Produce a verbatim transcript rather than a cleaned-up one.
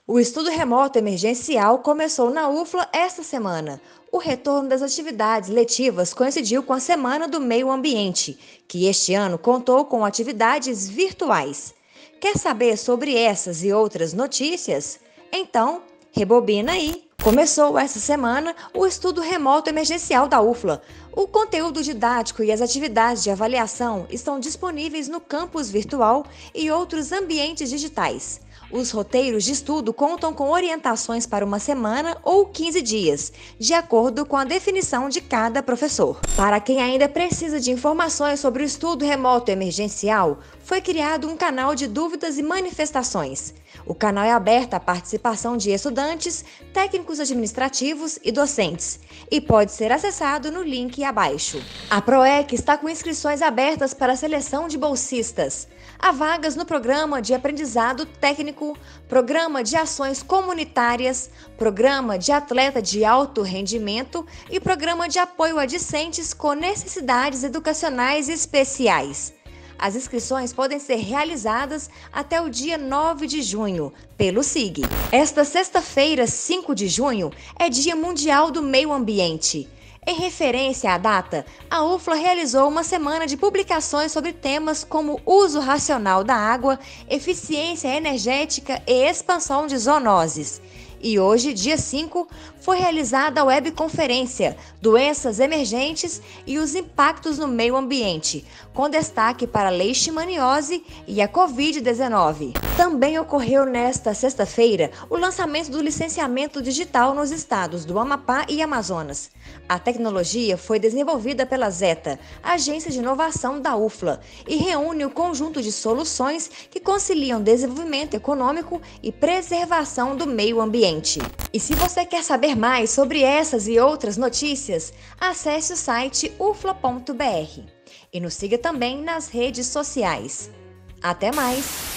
O estudo remoto emergencial começou na U F L A esta semana. O retorno das atividades letivas coincidiu com a Semana do Meio Ambiente, que este ano contou com atividades virtuais. Quer saber sobre essas e outras notícias? Então, rebobina aí! Começou esta semana o estudo remoto emergencial da U F L A. O conteúdo didático e as atividades de avaliação estão disponíveis no campus virtual e outros ambientes digitais. Os roteiros de estudo contam com orientações para uma semana ou quinze dias, de acordo com a definição de cada professor. Para quem ainda precisa de informações sobre o estudo remoto emergencial, foi criado um canal de dúvidas e manifestações. O canal é aberto à participação de estudantes, técnicos administrativos e docentes, e pode ser acessado no link abaixo. A PROEC está com inscrições abertas para a seleção de bolsistas. Há vagas no Programa de Aprendizado Técnico, Programa de Ações Comunitárias, Programa de Atleta de Alto Rendimento e Programa de Apoio a Discentes com Necessidades Educacionais Especiais. As inscrições podem ser realizadas até o dia nove de junho, pelo S I G. Esta sexta-feira, cinco de junho, é Dia Mundial do Meio Ambiente. Em referência à data, a U F L A realizou uma semana de publicações sobre temas como uso racional da água, eficiência energética e expansão de zoonoses. E hoje, dia cinco, foi realizada a webconferência Doenças Emergentes e os Impactos no Meio Ambiente, com destaque para a leishmaniose e a covid dezenove. Também ocorreu nesta sexta-feira o lançamento do licenciamento digital nos estados do Amapá e Amazonas. A tecnologia foi desenvolvida pela Zeta, agência de inovação da U F L A, e reúne o conjunto de soluções que conciliam desenvolvimento econômico e preservação do meio ambiente. E se você quer saber mais sobre essas e outras notícias, acesse o site u f l a ponto b r e nos siga também nas redes sociais. Até mais!